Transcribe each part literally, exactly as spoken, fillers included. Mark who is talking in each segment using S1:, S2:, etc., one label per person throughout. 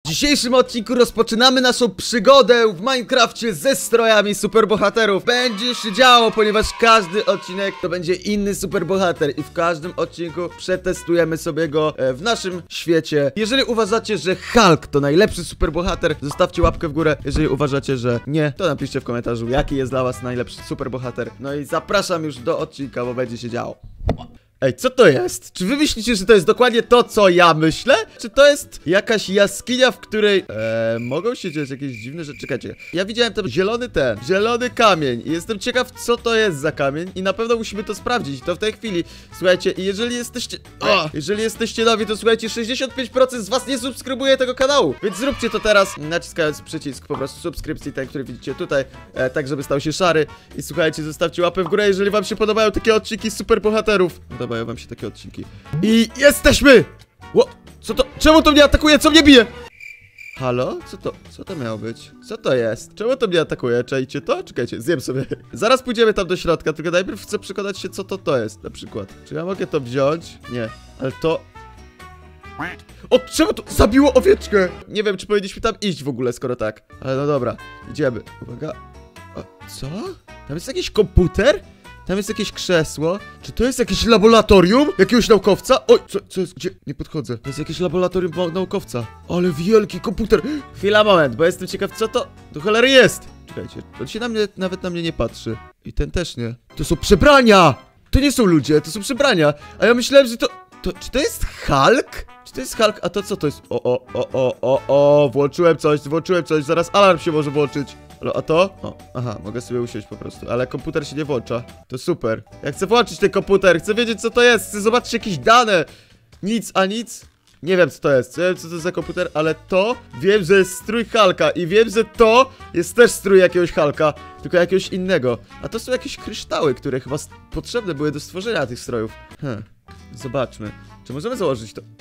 S1: W dzisiejszym odcinku rozpoczynamy naszą przygodę w Minecrafcie ze strojami superbohaterów. Będzie się działo, ponieważ każdy odcinek to będzie inny superbohater i w każdym odcinku przetestujemy sobie go w naszym świecie. Jeżeli uważacie, że Hulk to najlepszy superbohater, zostawcie łapkę w górę. Jeżeli uważacie, że nie, to napiszcie w komentarzu, jaki jest dla was najlepszy superbohater. No i zapraszam już do odcinka, bo będzie się działo. Ej, co to jest? Czy wy myślicie, że to jest dokładnie to, co ja myślę? Czy to jest jakaś jaskinia, w której eee, mogą się dziać jakieś dziwne rzeczy? Czekajcie, ja widziałem tam zielony ten, zielony kamień i jestem ciekaw, co to jest za kamień i na pewno musimy to sprawdzić, to w tej chwili. Słuchajcie, i jeżeli jesteście, o, jeżeli jesteście nowi, to słuchajcie, sześćdziesiąt pięć procent z was nie subskrybuje tego kanału, więc zróbcie to teraz, naciskając przycisk po prostu subskrypcji, ten, który widzicie tutaj, e, tak żeby stał się szary i słuchajcie, zostawcie łapę w górę, jeżeli wam się podobają takie odcinki superbohaterów. Podobają wam się takie odcinki. I jesteśmy! Ło, co to? Czemu to mnie atakuje? Co mnie bije? Halo? Co to? Co to miało być? Co to jest? Czemu to mnie atakuje? Czajcie to? Czekajcie, zjem sobie. Zaraz pójdziemy tam do środka, tylko najpierw chcę przekonać się, co to to jest, na przykład. Czy ja mogę to wziąć? Nie, ale to... O, czemu to zabiło owieczkę? Nie wiem, czy powinniśmy tam iść w ogóle, skoro tak. Ale no dobra, idziemy. Uwaga. O, co? Tam jest jakiś komputer? Tam jest jakieś krzesło. Czy to jest jakieś laboratorium? Jakiegoś naukowca? Oj, co, co jest? Gdzie? Nie podchodzę. To jest jakieś laboratorium naukowca. Ale wielki komputer. Chwila, moment, bo jestem ciekaw, co to do cholery jest. Czekajcie, on się na mnie, nawet na mnie nie patrzy. I ten też nie. To są przebrania! To nie są ludzie, to są przebrania. A ja myślałem, że to... to czy to jest Hulk? Czy to jest Hulk? A to co to jest? O, o, o, o, o, o, włączyłem coś, włączyłem coś. Zaraz alarm się może włączyć. A to? O, aha, mogę sobie usiąść po prostu, ale komputer się nie włącza. To super. Ja chcę włączyć ten komputer, chcę wiedzieć, co to jest, chcę zobaczyć jakieś dane. Nic, a nic. Nie wiem, co to jest, nie wiem, co to jest za komputer, ale to wiem, że jest strój Hulka i wiem, że to jest też strój jakiegoś Hulka, tylko jakiegoś innego. A to są jakieś kryształy, które chyba potrzebne były do stworzenia tych strojów. Hm, zobaczmy. Czy możemy założyć to?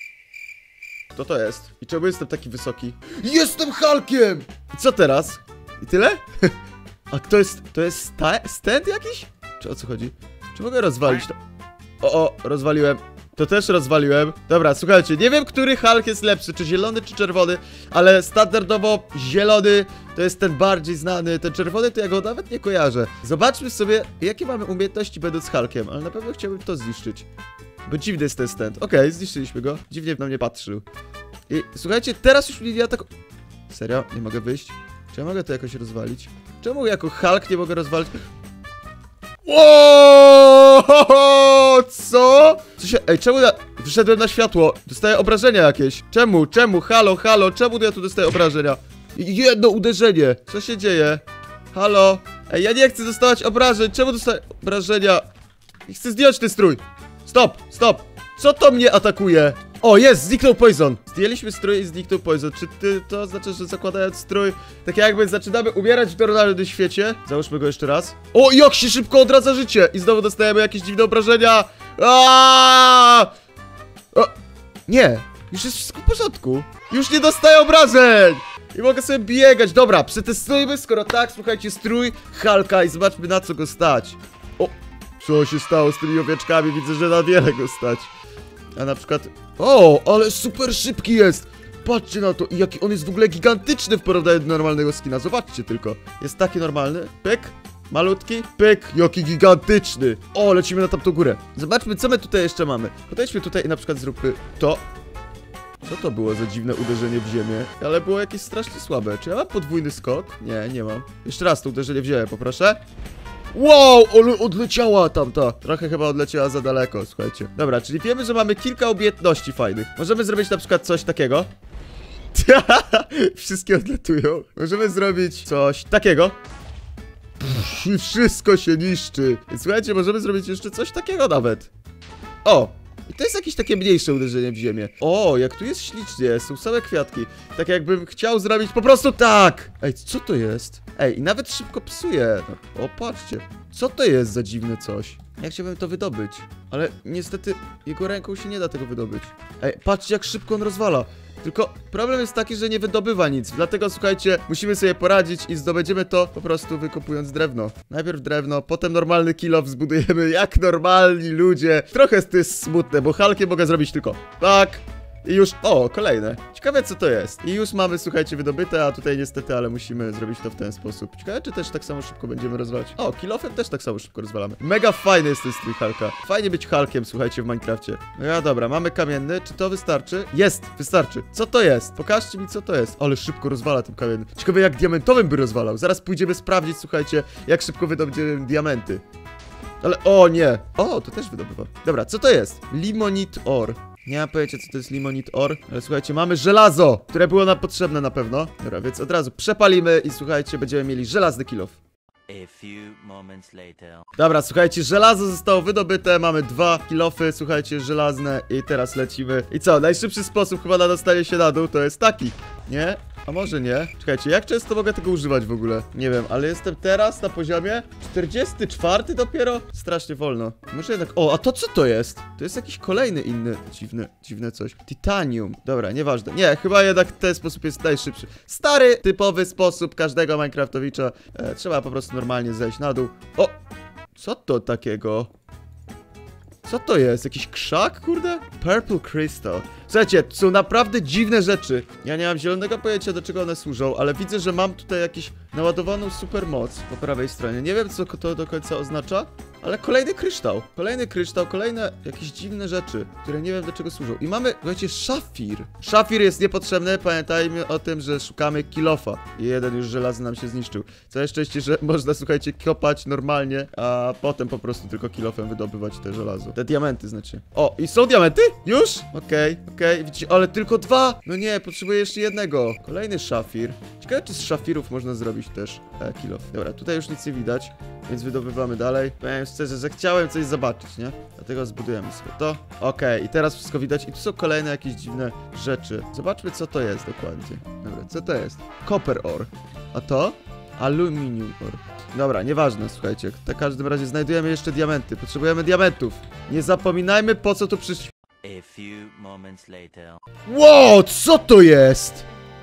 S1: Kto to jest? I czemu jestem taki wysoki? Jestem Hulkiem! I co teraz? I tyle? A kto jest... to jest stand jakiś? Czy o co chodzi? Czy mogę rozwalić to? O, o, rozwaliłem. To też rozwaliłem. Dobra, słuchajcie, nie wiem, który Hulk jest lepszy, czy zielony, czy czerwony, ale standardowo zielony to jest ten bardziej znany, ten czerwony to ja go nawet nie kojarzę. Zobaczmy sobie, jakie mamy umiejętności będąc Hulkiem, ale na pewno chciałbym to zniszczyć. Bo dziwny jest ten stand. Okej, okay, zniszczyliśmy go. Dziwnie na mnie patrzył. I słuchajcie, teraz już mnie nie ataku... Serio? Nie mogę wyjść? Czy ja mogę to jakoś rozwalić? Czemu jako Hulk nie mogę rozwalić? Оооо! Co? Co się... Ej, czemu ja... Wyszedłem na światło. Dostaję obrażenia jakieś. Czemu? Czemu? Halo, halo, czemu ja tu dostaję obrażenia? Jedno uderzenie. Co się dzieje? Halo? Ej, ja nie chcę dostawać obrażeń. Czemu dostaję obrażenia? I chcę zdjąć ten strój. Stop, stop. Co to mnie atakuje? O, jest, zniknął poison. Zdjęliśmy strój i zniknął poison. Czy ty, to oznacza, że zakładając strój, tak jakby zaczynamy umierać w normalnym świecie? Załóżmy go jeszcze raz. O, jak się szybko odradza życie. I znowu dostajemy jakieś dziwne obrażenia. Aaaa! O, nie, już jest wszystko w porządku. Już nie dostaję obrażeń. I mogę sobie biegać. Dobra, przetestujmy, skoro tak, słuchajcie, strój Hulka i zobaczmy, na co go stać. O, co się stało z tymi owieczkami? Widzę, że na wiele go stać. A na przykład... O, ale super szybki jest! Patrzcie na to, i jaki on jest w ogóle gigantyczny w porównaniu do normalnego skina. Zobaczcie tylko. Jest taki normalny. Pyk. Malutki. Pyk. Jaki gigantyczny. O, lecimy na tamtą górę. Zobaczmy, co my tutaj jeszcze mamy. Podejdźmy tutaj i na przykład zróbmy to. Co to było za dziwne uderzenie w ziemię? Ale było jakieś strasznie słabe. Czy ja mam podwójny skok? Nie, nie mam. Jeszcze raz to uderzenie w ziemię, poproszę. Wow, ale odleciała tamta. Trochę chyba odleciała za daleko, słuchajcie. Dobra, czyli wiemy, że mamy kilka umiejętności fajnych. Możemy zrobić na przykład coś takiego. Wszystkie odlatują. Możemy zrobić coś takiego. I wszystko się niszczy. I słuchajcie, możemy zrobić jeszcze coś takiego nawet. O! I to jest jakieś takie mniejsze uderzenie w ziemię. O, jak tu jest ślicznie, są same kwiatki. Tak jakbym chciał zrobić po prostu tak. Ej, co to jest? Ej, i nawet szybko psuje. O, patrzcie. Co to jest za dziwne coś? Ja chciałbym to wydobyć, ale niestety jego ręką się nie da tego wydobyć. Ej, patrzcie, jak szybko on rozwala. Tylko problem jest taki, że nie wydobywa nic. Dlatego, słuchajcie, musimy sobie poradzić i zdobędziemy to po prostu wykopując drewno. Najpierw drewno, potem normalny kill off zbudujemy jak normalni ludzie. Trochę to jest smutne, bo Hulkiem mogę zrobić tylko tak, I już, o, kolejne. Ciekawe co to jest. I już mamy, słuchajcie, wydobyte, a tutaj niestety, ale musimy zrobić to w ten sposób. Ciekawe, czy też tak samo szybko będziemy rozwalać. O, kilofem też tak samo szybko rozwalamy. Mega fajny jest ten strój Hulka. Fajnie być Hulkiem, słuchajcie, w Minecrafcie. No ja dobra, mamy kamienny, czy to wystarczy? Jest, wystarczy. Co to jest? Pokażcie mi, co to jest. Ale szybko rozwala tym kamiennym. Ciekawe, jak diamentowym by rozwalał. Zaraz pójdziemy sprawdzić, słuchajcie, jak szybko wydobędziemy diamenty. Ale, o nie. O, to też wydobywa. Dobra, co to jest? Limonite ore. Nie mam pojęcia, co to jest limonite ore, ale słuchajcie, mamy żelazo, które było nam potrzebne na pewno. Dobra, więc od razu przepalimy i słuchajcie, będziemy mieli żelazny kilof.
S2: A few moments later.
S1: Dobra, słuchajcie, żelazo zostało wydobyte, mamy dwa kilofy, słuchajcie, żelazne i teraz lecimy. I co, najszybszy sposób chyba na dostanie się na dół to jest taki, nie? A może nie? Czekajcie, jak często mogę tego używać w ogóle? Nie wiem, ale jestem teraz na poziomie czterdziesty czwarty dopiero? Strasznie wolno. Może jednak... O, a to co to jest? To jest jakiś kolejny inny, dziwny, dziwne coś. Titanium. Dobra, nieważne. Nie, chyba jednak ten sposób jest najszybszy. Stary, typowy sposób każdego Minecraftowicza. E, trzeba po prostu normalnie zejść na dół. O! Co to takiego? Co to jest? Jakiś krzak, kurde? Purple Crystal. Słuchajcie, to są naprawdę dziwne rzeczy. Ja nie mam zielonego pojęcia, do czego one służą, ale widzę, że mam tutaj jakąś naładowaną supermoc po prawej stronie. Nie wiem, co to do końca oznacza, ale kolejny kryształ. Kolejny kryształ, kolejne jakieś dziwne rzeczy, które nie wiem, do czego służą. I mamy, słuchajcie, szafir. Szafir jest niepotrzebny, pamiętajmy o tym, że szukamy kilofa. I jeden już żelazny nam się zniszczył. Całe szczęście, że można, słuchajcie, kopać normalnie, a potem po prostu tylko kilofem wydobywać te żelazo. Te diamenty, znaczy. O, i są diamenty? Już? Okej, okay, okej, okay. Widzicie, ale tylko dwa! No nie, potrzebuję jeszcze jednego. Kolejny szafir. Ciekawe, czy z szafirów można zrobić też e, kilof. Dobra, tutaj już nic nie widać, więc wydobywamy dalej. Powiem szczerze, że chciałem coś zobaczyć, nie? Dlatego zbudujemy sobie to. Okej, okay, i teraz wszystko widać. I tu są kolejne jakieś dziwne rzeczy. Zobaczmy, co to jest dokładnie. Dobra, co to jest? Copper ore. A to? Aluminium ore. Dobra, nieważne, słuchajcie. W każdym razie znajdujemy jeszcze diamenty. Potrzebujemy diamentów. Nie zapominajmy, po co tu przyszliśmy.
S2: A few moments later.
S1: Wow, co to jest?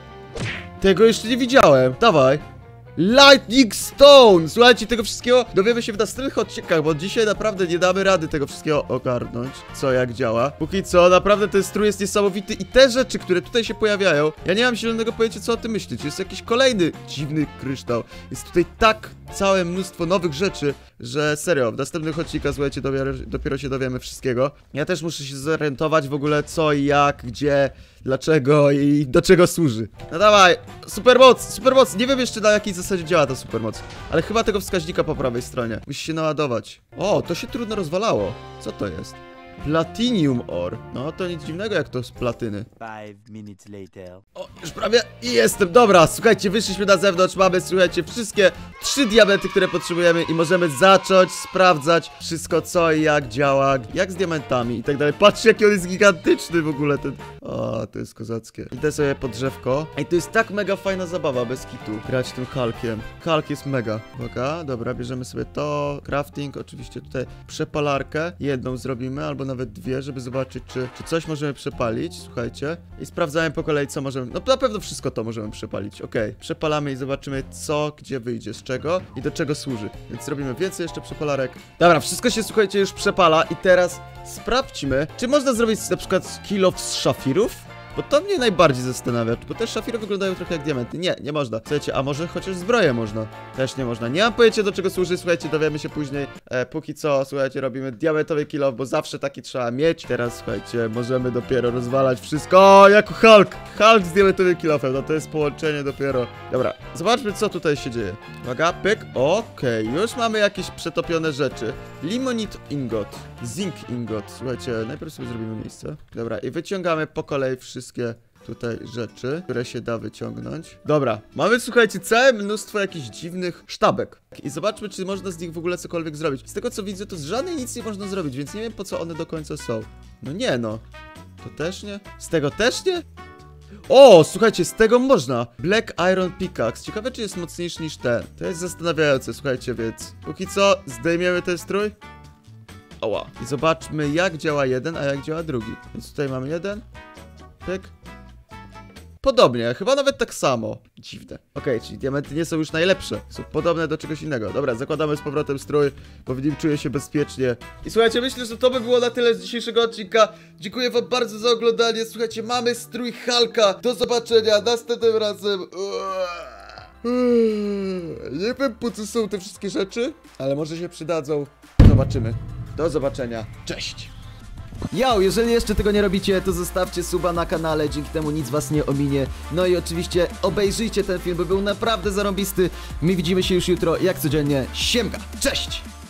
S1: Tego jeszcze nie widziałem. Dawaj. Lightning Stone! Słuchajcie, tego wszystkiego dowiemy się w następnych odcinkach, bo dzisiaj naprawdę nie damy rady tego wszystkiego ogarnąć, co jak działa. Póki co, naprawdę ten strój jest niesamowity i te rzeczy, które tutaj się pojawiają, ja nie mam zielonego pojęcia, co o tym myśleć. Jest jakiś kolejny dziwny kryształ. Jest tutaj tak całe mnóstwo nowych rzeczy, że serio, w następnych odcinkach, słuchajcie, dopiero, dopiero się dowiemy wszystkiego. Ja też muszę się zorientować w ogóle co i jak, gdzie, dlaczego i do czego służy. No dawaj, supermoc, supermoc. Nie wiem jeszcze na jakiej zasadzie działa ta supermoc, ale chyba tego wskaźnika po prawej stronie. Musi się naładować. O, to się trudno rozwalało. Co to jest? Platinum ore. No to nic dziwnego jak to z platyny.
S2: Five minutes later.
S1: O, już prawie i jestem. Dobra, słuchajcie, wyszliśmy na zewnątrz. Mamy, słuchajcie, wszystkie trzy diamenty, które potrzebujemy i możemy zacząć sprawdzać wszystko, co i jak działa, jak z diamentami i tak dalej. Patrzcie, jaki on jest gigantyczny w ogóle ten. O, to jest kozackie. Idę sobie pod drzewko. Ej, to jest tak mega fajna zabawa, bez kitu. Grać tym Hulkiem. Hulk jest mega. Uwaga, dobra, bierzemy sobie to. Crafting, oczywiście tutaj przepalarkę. Jedną zrobimy, albo nawet dwie, żeby zobaczyć, czy, czy coś możemy przepalić. Słuchajcie. I sprawdzałem po kolei, co możemy... No na pewno wszystko to możemy przepalić. Okej, okay. Przepalamy i zobaczymy, co, gdzie wyjdzie, z czego i do czego służy. Więc zrobimy więcej jeszcze przepalarek. Dobra, wszystko się, słuchajcie, już przepala i teraz sprawdźmy, czy można zrobić na przykład kilof z szafirów? Bo to mnie najbardziej zastanawia, bo te szafiry wyglądają trochę jak diamenty. Nie, nie można. Słuchajcie, a może chociaż zbroję można? Też nie można. Nie mam pojęcia, do czego służy, słuchajcie, dowiemy się później. E, póki co, słuchajcie, robimy diamentowy kilof, bo zawsze taki trzeba mieć. Teraz, słuchajcie, możemy dopiero rozwalać wszystko. O, jako Hulk! Hulk z diamentowym kilofem, no to jest połączenie dopiero. Dobra, zobaczmy, co tutaj się dzieje. Uwaga, pyk. Okej, okay, już mamy jakieś przetopione rzeczy. Limonite ingot, zinc ingot. Słuchajcie, najpierw sobie zrobimy miejsce. Dobra, i wyciągamy po kolei wszystko. Wszystkie tutaj rzeczy, które się da wyciągnąć. Dobra, mamy, słuchajcie, całe mnóstwo jakichś dziwnych sztabek. I zobaczmy, czy można z nich w ogóle cokolwiek zrobić. Z tego, co widzę, to z żadnej nic nie można zrobić, więc nie wiem, po co one do końca są. No nie, no. To też nie? Z tego też nie? O, słuchajcie, z tego można. Black Iron Pickaxe. Ciekawe, czy jest mocniejszy niż ten. To jest zastanawiające, słuchajcie, więc póki co zdejmiemy ten strój. Oła. I zobaczmy, jak działa jeden, a jak działa drugi. Więc tutaj mamy jeden. Pyk. podobnie, chyba nawet tak samo. Dziwne. Okej, czyli diamenty nie są już najlepsze. Są podobne do czegoś innego. Dobra, zakładamy z powrotem strój, bo w nim czuję się bezpiecznie. I słuchajcie, myślę, że to by było na tyle z dzisiejszego odcinka. Dziękuję wam bardzo za oglądanie. Słuchajcie, mamy strój Hulka. Do zobaczenia następnym razem. Nie wiem, po co są te wszystkie rzeczy, ale może się przydadzą. Zobaczymy. Do zobaczenia. Cześć! Yo, jeżeli jeszcze tego nie robicie, to zostawcie suba na kanale, dzięki temu nic was nie ominie. No i oczywiście obejrzyjcie ten film, bo był naprawdę zarąbisty. My widzimy się już jutro, jak codziennie. Siemka, cześć!